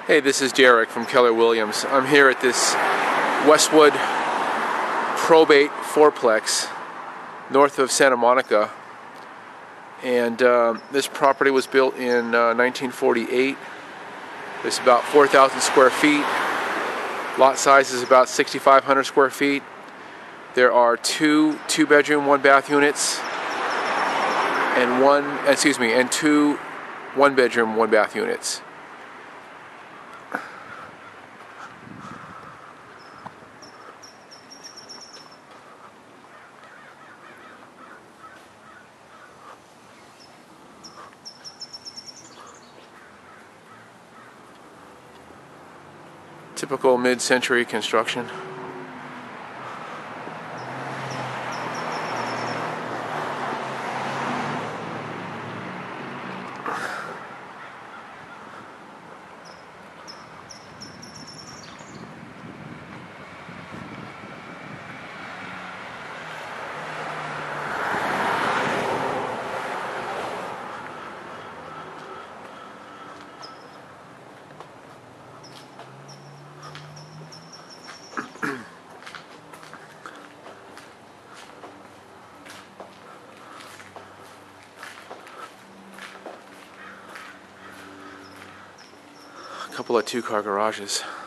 Hey, this is Derek from Keller Williams. I'm here at this Westwood probate fourplex north of Santa Monica, and this property was built in 1948. It's about 4,000 square feet. Lot size is about 6,500 square feet. There are two bedroom, one bath units, and two one bedroom, one bath units. Typical mid-century construction. A couple of two-car garages.